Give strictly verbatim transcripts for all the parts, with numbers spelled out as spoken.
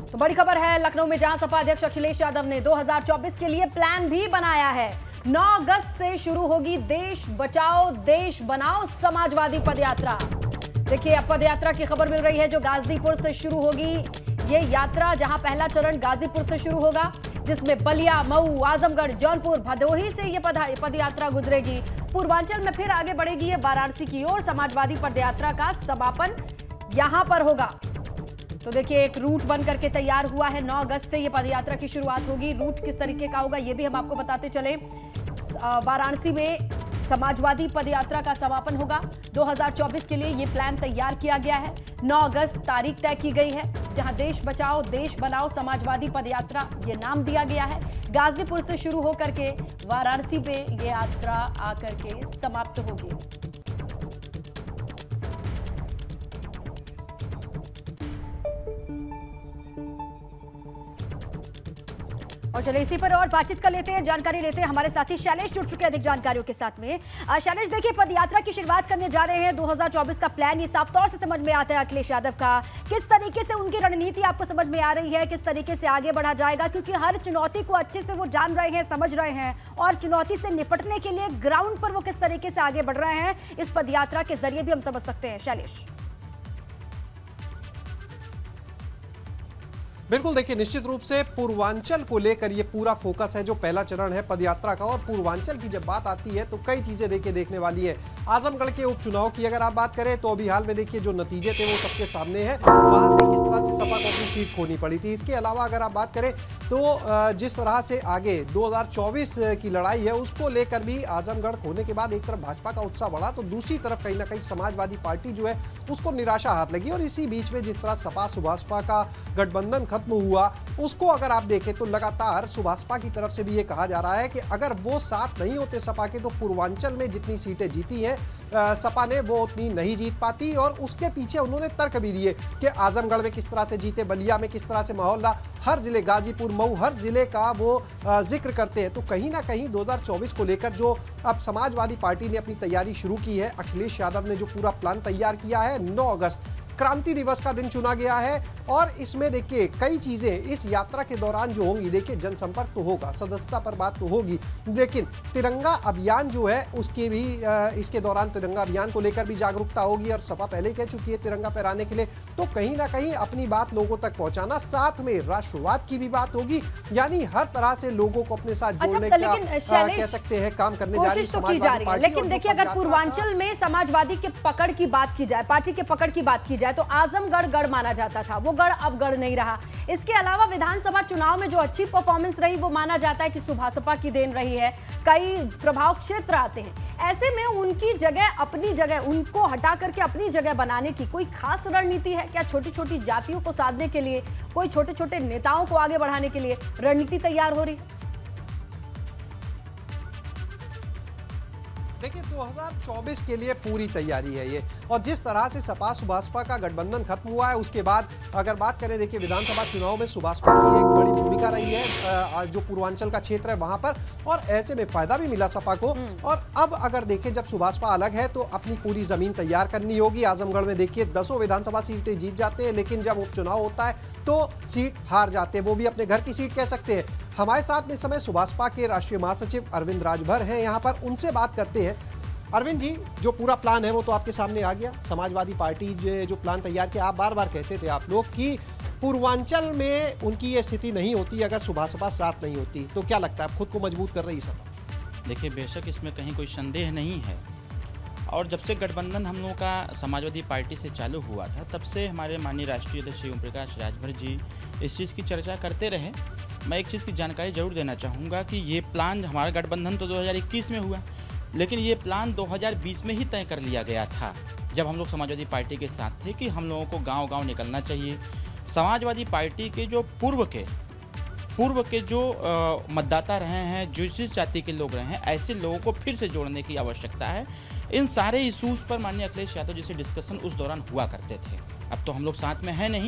तो बड़ी खबर है लखनऊ में, जहां सपा अध्यक्ष अखिलेश यादव ने दो हज़ार चौबीस के लिए प्लान भी बनाया है। नौ अगस्त से शुरू होगी देश बचाओ देश बनाओ समाजवादी पदयात्रा। देखिए, अब पदयात्रा की खबर मिल रही है जो गाजीपुर से शुरू होगी। ये यात्रा, जहां पहला चरण गाजीपुर से शुरू होगा, जिसमें बलिया, मऊ, आजमगढ़, जौनपुर, भदोही से ये पदयात्रा गुजरेगी। पूर्वांचल में फिर आगे बढ़ेगी ये वाराणसी की ओर। समाजवादी पदयात्रा का समापन यहां पर होगा। तो देखिए, एक रूट बन करके तैयार हुआ है। नौ अगस्त से ये पदयात्रा की शुरुआत होगी। रूट किस तरीके का होगा ये भी हम आपको बताते चले। वाराणसी में समाजवादी पदयात्रा का समापन होगा। दो हज़ार चौबीस के लिए ये प्लान तैयार किया गया है। नौ अगस्त तारीख तय की गई है, जहां देश बचाओ देश बनाओ समाजवादी पदयात्रा ये नाम दिया गया है। गाजीपुर से शुरू होकर के वाराणसी पे ये यात्रा आकर के समाप्त होगी। और चलिए इसी पर और बातचीत कर लेते हैं, जानकारी लेते हैं। हमारे साथी शैलेश जुड़ चुके हैं अधिक जानकारियों के साथ में। शैलेश, देखिए, पदयात्रा की शुरुआत करने जा रहे हैं। दो हज़ार चौबीस का प्लान ये साफ तौर से समझ में आता है अखिलेश यादव का। किस तरीके से उनकी रणनीति आपको समझ में आ रही है, किस तरीके से आगे बढ़ा जाएगा? क्योंकि हर चुनौती को अच्छे से वो जान रहे हैं, समझ रहे हैं, और चुनौती से निपटने के लिए ग्राउंड पर वो किस तरीके से आगे बढ़ रहे हैं, इस पदयात्रा के जरिए भी हम समझ सकते हैं। शैलेश, बिल्कुल, देखिए, निश्चित रूप से पूर्वांचल को लेकर ये पूरा फोकस है जो पहला चरण है पदयात्रा का। और पूर्वांचल की जब बात आती है तो कई चीजें देखिए देखने वाली है। आजमगढ़ के उपचुनाव की अगर आप बात करें तो अभी हाल में देखिए जो नतीजे थे वो सबके सामने है। वहां से किस तरह से सपा को अपनी सीट खोनी पड़ी थी। इसके अलावा अगर आप बात करें तो जिस तरह से आगे दो हज़ार चौबीस की लड़ाई है उसको लेकर भी आजमगढ़ खोने के बाद एक तरफ भाजपा का उत्साह बढ़ा तो दूसरी तरफ कहीं ना कहीं समाजवादी पार्टी जो है उसको निराशा हाथ लगी। और इसी बीच में जिस तरह सपा सुभाषपा का गठबंधन खत्म हुआ उसको अगर आप देखें तो लगातार सुभाषपा की तरफ से भी ये कहा जा रहा है कि अगर वो साथ नहीं होते सपा के तो पूर्वांचल में जितनी सीटें जीती हैं सपा ने वो उतनी नहीं जीत पाती। और उसके पीछे उन्होंने तर्क भी दिए कि आजमगढ़ में किस तरह से जीते, बलिया में किस तरह से माहौल रहा, हर जिले, गाजीपुर, मऊ, हर जिले का वो जिक्र करते हैं। तो कहीं ना कहीं दो हज़ार चौबीस को लेकर जो अब समाजवादी पार्टी ने अपनी तैयारी शुरू की है, अखिलेश यादव ने जो पूरा प्लान तैयार किया है, नौ अगस्त क्रांति दिवस का दिन चुना गया है। और इसमें देखिए कई चीजें इस यात्रा के दौरान जो होंगी, देखिए जनसंपर्क तो होगा, सदस्यता पर बात तो होगी, लेकिन तिरंगा अभियान जो है उसके भी इसके दौरान तिरंगा अभियान को लेकर भी जागरूकता होगी। और सपा पहले कह चुकी है तिरंगा फहराने के लिए, तो कहीं ना कहीं अपनी बात लोगों तक पहुंचाना, साथ में राष्ट्रवाद की भी बात होगी। यानी हर तरह से लोगों को अपने साथ जोड़ने का कह सकते हैं काम करने जा रही समाजवादी पार्टी। लेकिन देखिए, अगर पूर्वांचल में समाजवादी के पकड़ की बात की जाए, पार्टी के पकड़ की बात की जाए, तो आजमगढ़ गढ़ माना जाता था, वो गढ़ अब गढ़ नहीं रहा। इसके अलावा विधानसभा चुनाव में जो अच्छी परफॉर्मेंस रही वो माना जाता है कि सुभाषपा की देन रही है। कई प्रभाव क्षेत्र आते हैं, ऐसे में उनकी जगह, अपनी जगह, उनको हटा करके अपनी जगह बनाने की कोई खास रणनीति है क्या? छोटी छोटी जातियों को साधने के लिए, कोई छोटे छोटे नेताओं को आगे बढ़ाने के लिए रणनीति तैयार हो रही? देखिए, दो हज़ार चौबीस के लिए पूरी तैयारी है ये। और जिस तरह से सपा सुभाषपा का गठबंधन खत्म हुआ है उसके बाद अगर बात करें, देखिए विधानसभा चुनाव में सुभाषपा की एक बड़ी भूमिका रही है जो पूर्वांचल का क्षेत्र है वहां पर, और ऐसे में फायदा भी मिला सपा को। और अब अगर देखें जब सुभाषपा अलग है तो अपनी पूरी जमीन तैयार करनी होगी। आजमगढ़ में देखिए दसों विधानसभा सीटें जीत जाते हैं, लेकिन जब उपचुनाव होता है तो सीट हार जाते हैं, वो भी अपने घर की सीट कह सकते हैं। हमारे साथ में इस समय सुभाषपा के राष्ट्रीय महासचिव अरविंद राजभर हैं यहाँ पर, उनसे बात करते हैं। अरविंद जी, जो पूरा प्लान है वो तो आपके सामने आ गया। समाजवादी पार्टी जो प्लान तैयार किया, आप बार बार कहते थे आप लोग कि पूर्वांचल में उनकी ये स्थिति नहीं होती अगर सुभाषपा साथ नहीं होती, तो क्या लगता है खुद को मजबूत कर रही सपा? देखिए, बेशक इसमें कहीं कोई संदेह नहीं है। और जब से गठबंधन हम लोगों का समाजवादी पार्टी से चालू हुआ था तब से हमारे माननीय राष्ट्रीय अध्यक्ष ओम प्रकाश राजभर जी इस चीज़ की चर्चा करते रहे। मैं एक चीज़ की जानकारी जरूर देना चाहूँगा कि ये प्लान, हमारा गठबंधन तो दो हज़ार इक्कीस में हुआ, लेकिन ये प्लान दो हज़ार बीस में ही तय कर लिया गया था, जब हम लोग समाजवादी पार्टी के साथ थे, कि हम लोगों को गांव-गांव निकलना चाहिए। समाजवादी पार्टी के जो पूर्व के पूर्व के जो आ, मतदाता रहे हैं, जो जिस जाति के लोग रहे हैं, ऐसे लोगों को फिर से जोड़ने की आवश्यकता है। इन सारे इशूज़ पर माननीय अखिलेश यादव जी से डिस्कशन उस दौरान हुआ करते थे। अब तो हम लोग साथ में हैं नहीं,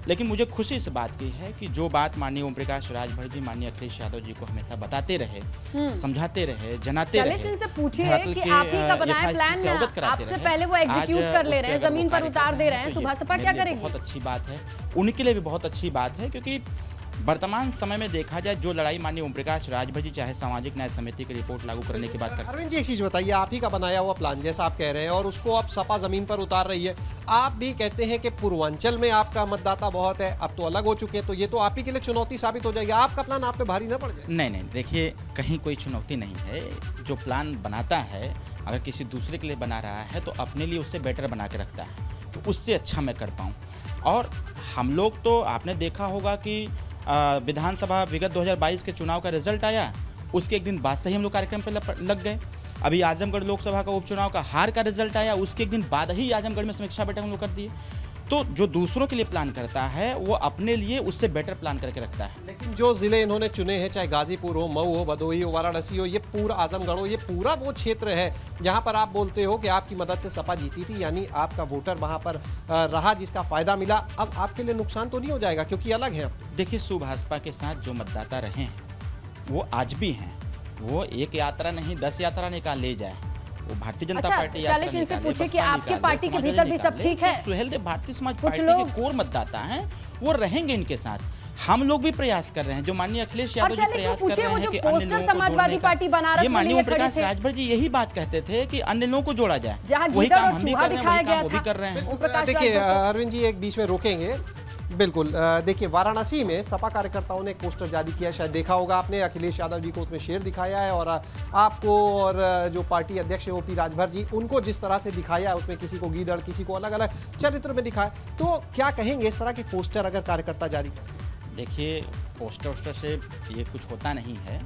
लेकिन मुझे खुशी इस बात की है कि जो बात माननीय ओम प्रकाश राजभर जी, माननीय अखिलेश यादव जी को हमेशा बताते रहे, समझाते रहे, जनाते रहे। इनसे पूछिए कि आप ही का बनाया प्लान आपसे पहले वो एग्जीक्यूट कर ले रहे हैं, जमीन पर उतार दे रहे हैं, सुबह सपा क्या करेगी? बहुत अच्छी बात है, उनके लिए भी बहुत अच्छी बात है, क्योंकि वर्तमान समय में देखा जाए जो लड़ाई माननीय ओम प्रकाश राजभर जी चाहे सामाजिक न्याय समिति की रिपोर्ट लागू करने की बात करते हैं। अरविंद जी एक चीज बताइए, आप ही का बनाया हुआ प्लान जैसा आप कह रहे हैं और उसको अब सपा जमीन पर उतार रही है, आप भी कहते हैं कि पूर्वांचल में आपका मतदाता बहुत है, अब तो अलग हो चुके हैं, तो ये तो आप ही के लिए चुनौती साबित हो जाएगी, आपका प्लान आप पे भारी ना पड़ जाए? नहीं नहीं, देखिए कहीं कोई चुनौती नहीं है। जो प्लान बनाता है अगर किसी दूसरे के लिए बना रहा है तो अपने लिए उससे बेटर बना के रखता है, तो उससे अच्छा मैं कर पाऊँ। और हम लोग तो आपने देखा होगा कि विधानसभा विगत दो हज़ार बाईस के चुनाव का रिजल्ट आया, उसके एक दिन बाद से ही हम लोग कार्यक्रम पर लग गए। अभी आजमगढ़ लोकसभा का उपचुनाव का हार का रिजल्ट आया, उसके एक दिन बाद ही आजमगढ़ में समीक्षा बैठक हम लोग कर दिए। तो जो दूसरों के लिए प्लान करता है वो अपने लिए उससे बेटर प्लान करके रखता है। लेकिन जो जिले इन्होंने चुने हैं, चाहे गाजीपुर हो, मऊ हो, भदोही हो, वाराणसी हो, ये पूरा आजमगढ़ हो, ये पूरा वो क्षेत्र है जहां पर आप बोलते हो कि आपकी मदद से सपा जीती थी, यानी आपका वोटर वहां पर रहा जिसका फायदा मिला। अब आपके लिए नुकसान तो नहीं हो जाएगा क्योंकि अलग है? देखिए, सुभाषपा के साथ जो मतदाता रहे हैं वो आज भी हैं, वो एक यात्रा नहीं दस यात्रा निकाल ले जाए, वो भारतीय जनता अच्छा, पार्टी यात्रा इनसे पूछे कि आपकी पार्टी के भीतर भी सब ठीक है? सुहेलदेव भारतीय समाज पार्टी के कोर मतदाता हैं, वो रहेंगे इनके साथ। हम लोग भी प्रयास कर रहे हैं, जो माननीय अखिलेश यादव जी प्रयास कर रहे हैं कि अन्य लोगों को समाजवादी पार्टी बनारस ये माननीय ओम प्रकाश राजभर जी यही बात कहते थे कि अन्य लोगों को जोड़ा जाए, वही काम हम भी कर रहे हैं, वही काम वो भी कर रहे हैं। देखिए अरविंद जी एक बीच में रोकेंगे, बिल्कुल। देखिए वाराणसी में सपा कार्यकर्ताओं ने एक पोस्टर जारी किया, शायद देखा होगा आपने, अखिलेश यादव जी को उसमें शेर दिखाया है और आपको और जो पार्टी अध्यक्ष है ओपी राजभर जी उनको जिस तरह से दिखाया है, उसमें किसी को गीदड़ किसी को अलग अलग चरित्र में दिखाया। तो क्या कहेंगे इस तरह के पोस्टर अगर कार्यकर्ता जारी करें? देखिए, पोस्टर वोस्टर से ये कुछ होता नहीं है,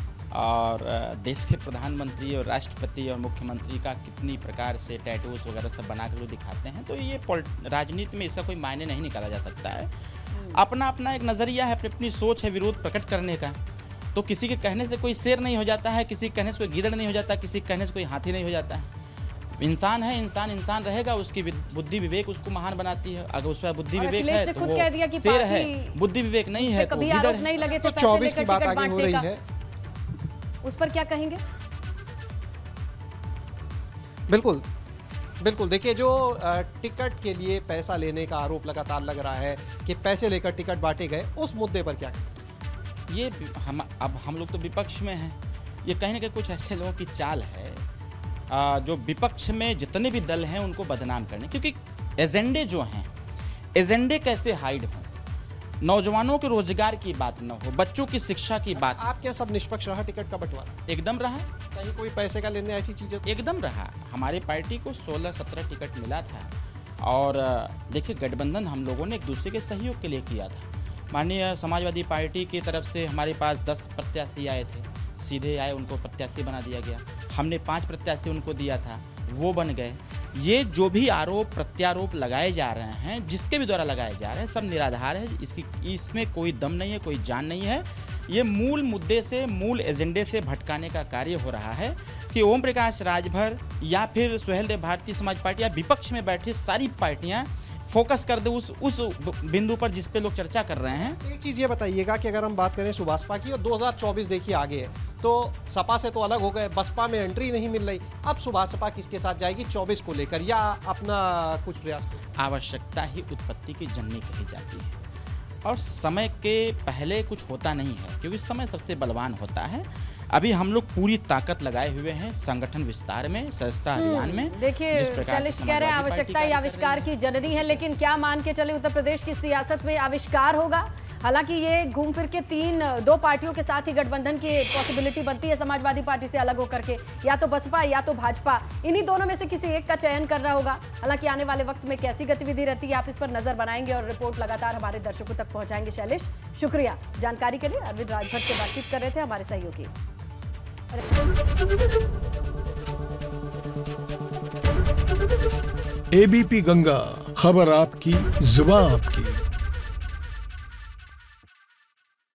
और देश के प्रधानमंत्री और राष्ट्रपति और मुख्यमंत्री का कितनी प्रकार से टैटूज वगैरह सब बना कर लोग दिखाते हैं, तो ये राजनीति में इसका कोई मायने नहीं निकाला जा सकता है। अपना अपना एक नज़रिया है, अपनी अपनी सोच है विरोध प्रकट करने का। तो किसी के कहने से कोई शेर नहीं हो जाता है, किसी के कहने से कोई गीदड़ नहीं हो जाता, किसी के कहने से कोई हाथी नहीं हो जाता है। इंसान है, इंसान इंसान रहेगा, उसकी बुद्धि विवेक उसको महान बनाती है। अगर उसका बुद्धि विवेक है तो वो शेर है, बुद्धि विवेक नहीं है तो गीदड़ है। तो चौबीस की बात आगे हो रही है, उस पर क्या कहेंगे? बिल्कुल बिल्कुल। देखिए, जो टिकट के लिए पैसा लेने का आरोप लगातार लग रहा है कि पैसे लेकर टिकट बांटे गए, उस मुद्दे पर क्या कहें? ये हम अब हम लोग तो विपक्ष में हैं, ये कहीं ना कहीं कुछ ऐसे लोगों की चाल है जो विपक्ष में जितने भी दल हैं उनको बदनाम करने, क्योंकि एजेंडे जो हैं, एजेंडे कैसे हाइड हों, नौजवानों के रोजगार की बात न हो, बच्चों की शिक्षा की बात। आप क्या सब निष्पक्ष रहा टिकट का बंटवारा? एकदम रहा। कहीं कोई पैसे का लेने ऐसी चीजें? एकदम रहा। हमारी पार्टी को सोलह सत्रह टिकट मिला था, और देखिए गठबंधन हम लोगों ने एक दूसरे के सहयोग के लिए किया था। माननीय समाजवादी पार्टी की तरफ से हमारे पास दस प्रत्याशी आए थे, सीधे आए, उनको प्रत्याशी बना दिया गया। हमने पांच प्रत्याशी उनको दिया था, वो बन गए। ये जो भी आरोप प्रत्यारोप लगाए जा रहे हैं, जिसके भी द्वारा लगाए जा रहे हैं, सब निराधार है। इसकी इसमें कोई दम नहीं है, कोई जान नहीं है। ये मूल मुद्दे से, मूल एजेंडे से भटकाने का कार्य हो रहा है कि ओम प्रकाश राजभर या फिर सुहेलदेव भारतीय समाज पार्टी या विपक्ष में बैठी सारी पार्टियां फोकस कर दे उस उस बिंदु पर जिस पे लोग चर्चा कर रहे हैं। एक चीज़ ये बताइएगा कि अगर हम बात करें सुभाषपा की, और दो हज़ार चौबीस देखिए आगे है, तो सपा से तो अलग हो गए, बसपा में एंट्री नहीं मिल रही, अब सुभाषपा किसके साथ जाएगी चौबीस को लेकर, या अपना कुछ प्रयास? आवश्यकता ही उत्पत्ति की जननी कही जाती है, और समय के पहले कुछ होता नहीं है, क्योंकि समय सबसे बलवान होता है। अभी हम लोग पूरी ताकत लगाए हुए हैं संगठन विस्तार में, सस्ता अभियान में। देखिए, शैलेश कह रहे हैं आवश्यकता ही आविष्कार की जननी है, लेकिन क्या मान के चले उत्तर प्रदेश की सियासत में आविष्कार होगा? हालांकि ये घूम फिर के तीन दो पार्टियों के साथ ही गठबंधन की पॉसिबिलिटी बनती है समाजवादी पार्टी से अलग होकर के, या तो बसपा या तो भाजपा, इन्हीं दोनों में से किसी एक का चयन करना होगा। हालांकि आने वाले वक्त में कैसी गतिविधि रहती है आप इस पर नजर बनाएंगे और रिपोर्ट लगातार हमारे दर्शकों तक पहुंचाएंगे। शैलेश, शुक्रिया जानकारी के लिए। अरविंद राजभर से बातचीत कर रहे थे हमारे सहयोगी। एबीपी गंगा, खबर आपकी, जुबान आपकी।